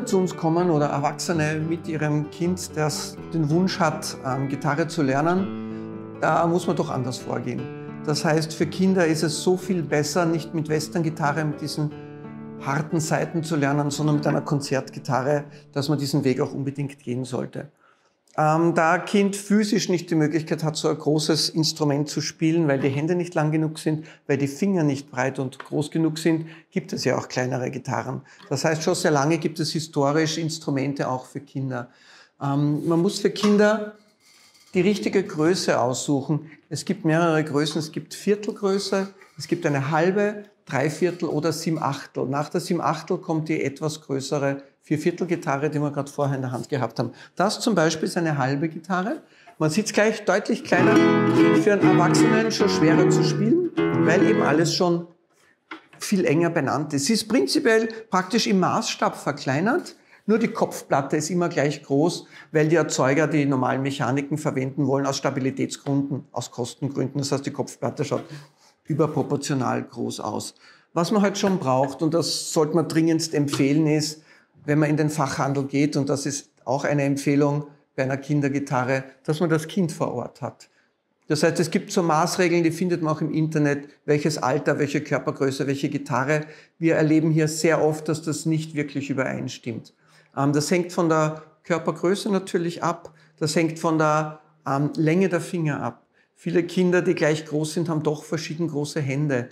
Kinder zu uns kommen oder Erwachsene mit ihrem Kind, das den Wunsch hat, Gitarre zu lernen, da muss man doch anders vorgehen. Das heißt, für Kinder ist es so viel besser, nicht mit Western-Gitarre, mit diesen harten Saiten zu lernen, sondern mit einer Konzertgitarre, dass man diesen Weg auch unbedingt gehen sollte. Da ein Kind physisch nicht die Möglichkeit hat, so ein großes Instrument zu spielen, weil die Hände nicht lang genug sind, weil die Finger nicht breit und groß genug sind, gibt es ja auch kleinere Gitarren. Das heißt, schon sehr lange gibt es historisch Instrumente auch für Kinder. Man muss für Kinder die richtige Größe aussuchen. Es gibt mehrere Größen. Es gibt Viertelgröße, es gibt eine halbe, Dreiviertel oder Siebachtel. Nach der Siebachtel kommt die etwas größere Vierviertelgitarre, die wir gerade vorher in der Hand gehabt haben. Das zum Beispiel ist eine halbe Gitarre. Man sieht es gleich deutlich kleiner, für einen Erwachsenen schon schwerer zu spielen, weil eben alles schon viel enger benannt ist. Sie ist prinzipiell praktisch im Maßstab verkleinert, nur die Kopfplatte ist immer gleich groß, weil die Erzeuger die normalen Mechaniken verwenden wollen aus Stabilitätsgründen, aus Kostengründen. Das heißt, die Kopfplatte schaut überproportional groß aus. Was man halt schon braucht, und das sollte man dringendst empfehlen, ist, wenn man in den Fachhandel geht, und das ist auch eine Empfehlung bei einer Kindergitarre, dass man das Kind vor Ort hat. Das heißt, es gibt so Maßregeln, die findet man auch im Internet, welches Alter, welche Körpergröße, welche Gitarre. Wir erleben hier sehr oft, dass das nicht wirklich übereinstimmt. Das hängt von der Körpergröße natürlich ab, das hängt von der Länge der Finger ab. Viele Kinder, die gleich groß sind, haben doch verschieden große Hände.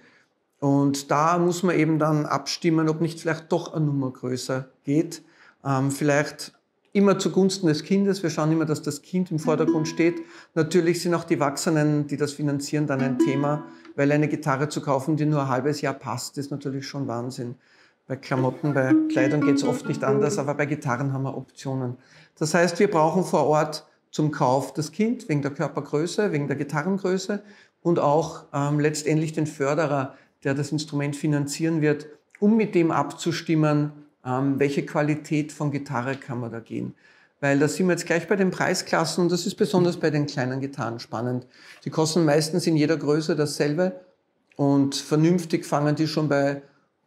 Und da muss man eben dann abstimmen, ob nicht vielleicht doch eine Nummer größer geht. Vielleicht immer zugunsten des Kindes. Wir schauen immer, dass das Kind im Vordergrund steht. Natürlich sind auch die Erwachsenen, die das finanzieren, dann ein Thema, weil eine Gitarre zu kaufen, die nur ein halbes Jahr passt, ist natürlich schon Wahnsinn. Bei Klamotten, bei Kleidung geht es oft nicht anders, aber bei Gitarren haben wir Optionen. Das heißt, wir brauchen vor Ort zum Kauf das Kind, wegen der Körpergröße, wegen der Gitarrengröße und auch letztendlich den Förderer, der das Instrument finanzieren wird, um mit dem abzustimmen, welche Qualität von Gitarre kann man da gehen. Weil da sind wir jetzt gleich bei den Preisklassen und das ist besonders bei den kleinen Gitarren spannend. Die kosten meistens in jeder Größe dasselbe und vernünftig fangen die schon bei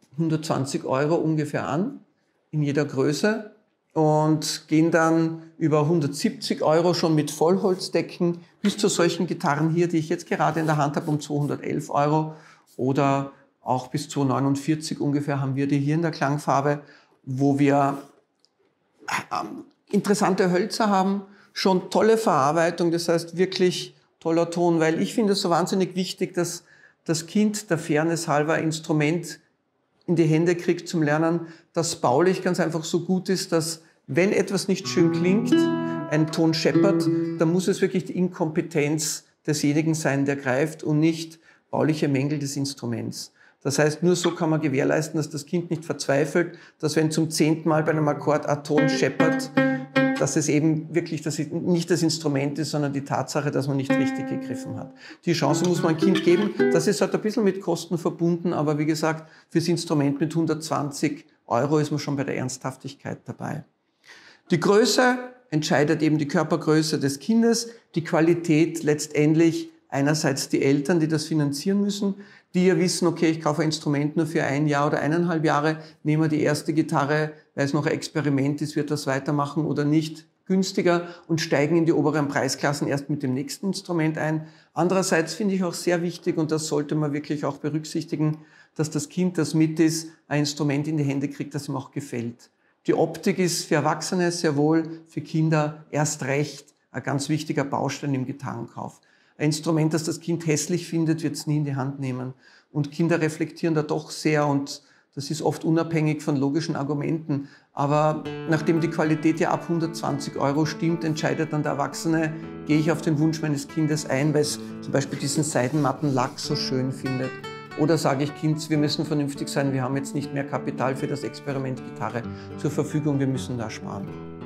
120 € ungefähr an, in jeder Größe. Und gehen dann über 170 € schon mit Vollholzdecken bis zu solchen Gitarren hier, die ich jetzt gerade in der Hand habe, um 211 € oder auch bis 249 ungefähr haben wir die hier in der Klangfarbe, wo wir interessante Hölzer haben, schon tolle Verarbeitung, das heißt wirklich toller Ton, weil ich finde es so wahnsinnig wichtig, dass das Kind der Fairness halber ein Instrument in die Hände kriegt zum Lernen, das baulich ganz einfach so gut ist, dass wenn etwas nicht schön klingt, ein Ton scheppert, dann muss es wirklich die Inkompetenz desjenigen sein, der greift und nicht bauliche Mängel des Instruments. Das heißt, nur so kann man gewährleisten, dass das Kind nicht verzweifelt, dass wenn zum 10. Mal bei einem Akkord ein Ton scheppert, dass es eben wirklich nicht das Instrument ist, sondern die Tatsache, dass man nicht richtig gegriffen hat. Die Chance muss man ein Kind geben. Das ist halt ein bisschen mit Kosten verbunden, aber wie gesagt, fürs Instrument mit 120 € ist man schon bei der Ernsthaftigkeit dabei. Die Größe entscheidet eben die Körpergröße des Kindes, die Qualität letztendlich einerseits die Eltern, die das finanzieren müssen, die ja wissen, okay, ich kaufe ein Instrument nur für 1 Jahr oder 1,5 Jahre, nehmen wir die erste Gitarre, weil es noch ein Experiment ist, wird das weitermachen oder nicht, günstiger und steigen in die oberen Preisklassen erst mit dem nächsten Instrument ein. Andererseits finde ich auch sehr wichtig, und das sollte man wirklich auch berücksichtigen, dass das Kind, das mit ist, ein Instrument in die Hände kriegt, das ihm auch gefällt. Die Optik ist für Erwachsene sehr wohl, für Kinder erst recht ein ganz wichtiger Baustein im Gitarrenkauf. Ein Instrument, das das Kind hässlich findet, wird es nie in die Hand nehmen. Und Kinder reflektieren da doch sehr und das ist oft unabhängig von logischen Argumenten. Aber nachdem die Qualität ja ab 120 € stimmt, entscheidet dann der Erwachsene, gehe ich auf den Wunsch meines Kindes ein, weil es zum Beispiel diesen seidenmatten Lack so schön findet. Oder sage ich, Kind, wir müssen vernünftig sein, wir haben jetzt nicht mehr Kapital für das Experiment Gitarre zur Verfügung, wir müssen da sparen.